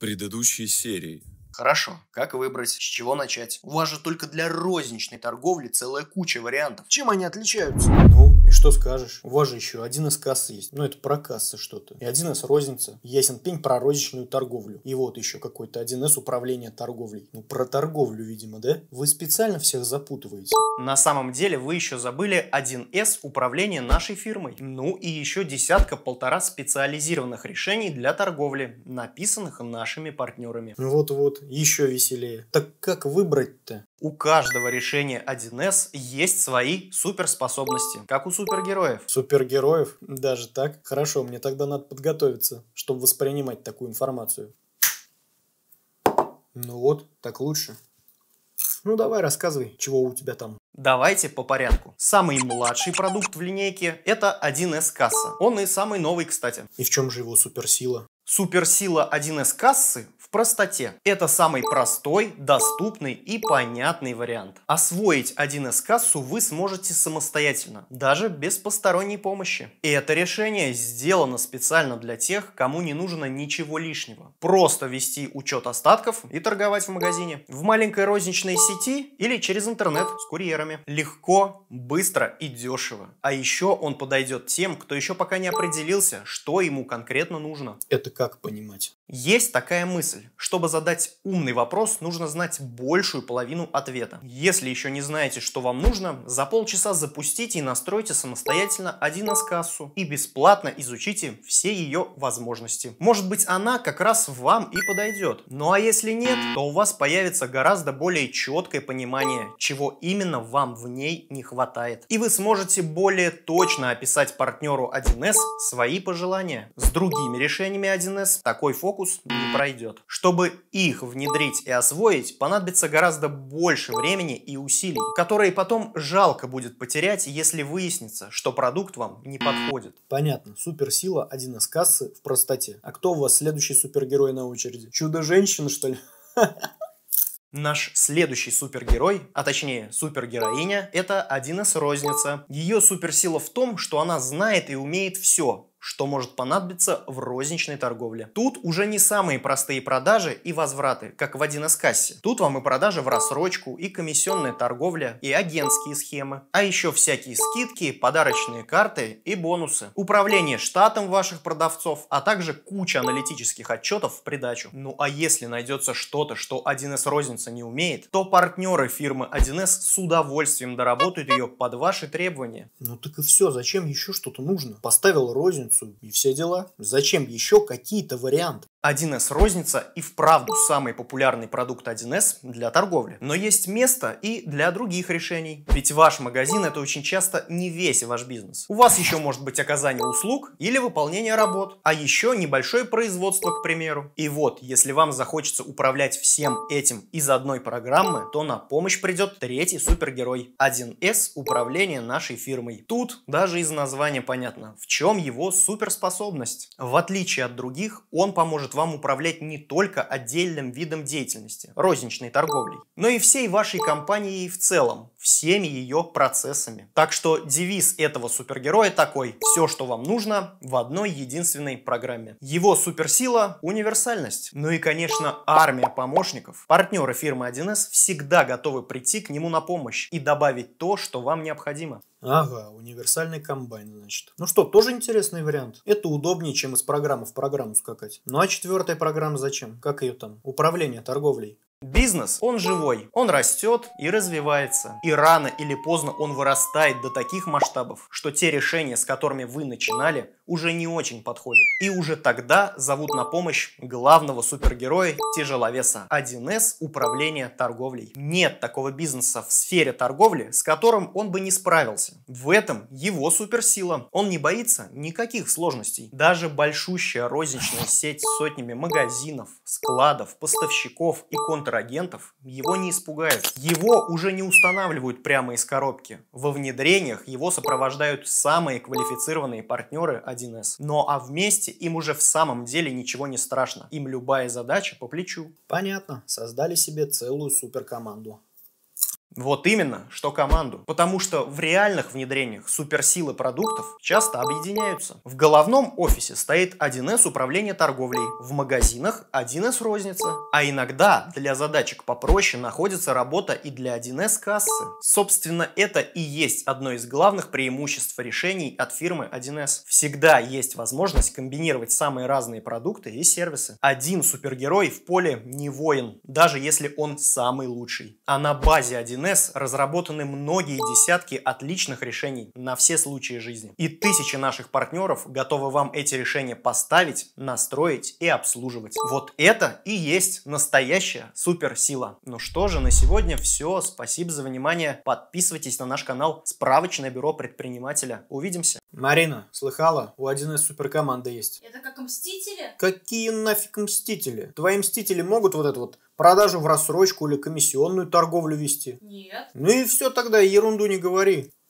предыдущей серии. Хорошо. Как выбрать, с чего начать? У вас же только для розничной торговли целая куча вариантов. Чем они отличаются? Ну, и что скажешь? У вас же еще 1С касса есть. Ну, это про кассы что-то. И 1С розница. Ясен пень про розничную торговлю. И вот еще какой-то 1С управление торговлей. Ну, про торговлю, видимо, да? Вы специально всех запутываете. На самом деле вы еще забыли 1С управление нашей фирмой. Ну и еще десятка-полтора специализированных решений для торговли, написанных нашими партнерами. Ну вот-вот, еще веселее. Так как выбрать-то? У каждого решения 1С есть свои суперспособности, как у супергероев. Супергероев? Даже так? Хорошо, мне тогда надо подготовиться, чтобы воспринимать такую информацию. Ну вот, так лучше. Ну давай, рассказывай, чего у тебя там. Давайте по порядку. Самый младший продукт в линейке – это 1С касса. Он и самый новый, кстати. И в чем же его суперсила? Суперсила 1С кассы в простоте. Это самый простой, доступный и понятный вариант. Освоить 1С кассу вы сможете самостоятельно, даже без посторонней помощи. И это решение сделано специально для тех, кому не нужно ничего лишнего. Просто вести учет остатков и торговать в магазине, в маленькой розничной сети или через интернет с курьерами. Легко, быстро и дешево. А еще он подойдет тем, кто еще пока не определился, что ему конкретно нужно. Это как понимать? Есть такая мысль. Чтобы задать умный вопрос, нужно знать большую половину ответа. Если еще не знаете, что вам нужно, за полчаса запустите и настройте самостоятельно 1С кассу и бесплатно изучите все ее возможности. Может быть, она как раз вам и подойдет. Ну а если нет, то у вас появится гораздо более четкое понимание, чего именно вам в ней не хватает. И вы сможете более точно описать партнеру 1С свои пожелания. С другими решениями 1С такой фокус не пройдет. Чтобы их внедрить и освоить, понадобится гораздо больше времени и усилий, которые потом жалко будет потерять, если выяснится, что продукт вам не подходит. Понятно. Суперсила 1С кассы в простоте. А кто у вас следующий супергерой на очереди? Чудо-женщина, что ли? Наш следующий супергерой, а точнее супергероиня, это 1С розница. Ее суперсила в том, что она знает и умеет все, что может понадобиться в розничной торговле. Тут уже не самые простые продажи и возвраты, как в 1С кассе. Тут вам и продажи в рассрочку, и комиссионная торговля, и агентские схемы. А еще всякие скидки, подарочные карты и бонусы. Управление штатом ваших продавцов, а также куча аналитических отчетов в придачу. Ну а если найдется что-то, что 1С розница не умеет, то партнеры фирмы 1С с удовольствием доработают ее под ваши требования. Ну так и все, зачем еще что-то нужно? Поставил розницу и все дела. Зачем еще какие-то варианты? 1С розница и вправду самый популярный продукт 1С для торговли. Но есть место и для других решений. Ведь ваш магазин — это очень часто не весь ваш бизнес. У вас еще может быть оказание услуг или выполнение работ. А еще небольшое производство, к примеру. И вот, если вам захочется управлять всем этим из одной программы, то на помощь придет третий супергерой. 1С управление нашей фирмой. Тут даже из названия понятно, в чем его суперспособность. В отличие от других, он поможет вам управлять не только отдельным видом деятельности, розничной торговлей, но и всей вашей компанией в целом, всеми ее процессами. Так что девиз этого супергероя такой: все, что вам нужно, в одной единственной программе. Его суперсила — универсальность. Ну и, конечно, армия помощников. Партнеры фирмы 1С всегда готовы прийти к нему на помощь и добавить то, что вам необходимо. Ага, универсальный комбайн, значит. Ну что, тоже интересный вариант. Это удобнее, чем из программы в программу скакать. Ну а четвертая программа зачем? Как ее там? Управление торговлей. Бизнес, он живой, он растет и развивается. И рано или поздно он вырастает до таких масштабов, что те решения, с которыми вы начинали, уже не очень подходят. И уже тогда зовут на помощь главного супергероя тяжеловеса. 1С управление торговлей. Нет такого бизнеса в сфере торговли, с которым он бы не справился. В этом его суперсила. Он не боится никаких сложностей. Даже большущая розничная сеть с сотнями магазинов, складов, поставщиков и контрагентов его не испугают. Его уже не устанавливают прямо из коробки. Во внедрениях его сопровождают самые квалифицированные партнеры 1С. Ну а вместе им уже в самом деле ничего не страшно. Им любая задача по плечу. Понятно, создали себе целую суперкоманду. Вот именно, что команду. Потому что в реальных внедрениях суперсилы продуктов часто объединяются. В головном офисе стоит 1С управление торговлей, в магазинах 1С розница. А иногда для задачек попроще находится работа и для 1С кассы. Собственно, это и есть одно из главных преимуществ решений от фирмы 1С. Всегда есть возможность комбинировать самые разные продукты и сервисы. Один супергерой в поле не воин, даже если он самый лучший. А на базе 1С разработаны многие десятки отличных решений на все случаи жизни. И тысячи наших партнеров готовы вам эти решения поставить, настроить и обслуживать. Вот это и есть настоящая суперсила. Ну что же, на сегодня все. Спасибо за внимание. Подписывайтесь на наш канал «Справочное бюро предпринимателя». Увидимся. Марина, слыхала? У 1С суперкоманда есть. Это как Мстители? Какие нафиг Мстители? Твои Мстители могут вот это вот продажу в рассрочку или комиссионную торговлю вести? Нет. Ну и все тогда, ерунду не говори.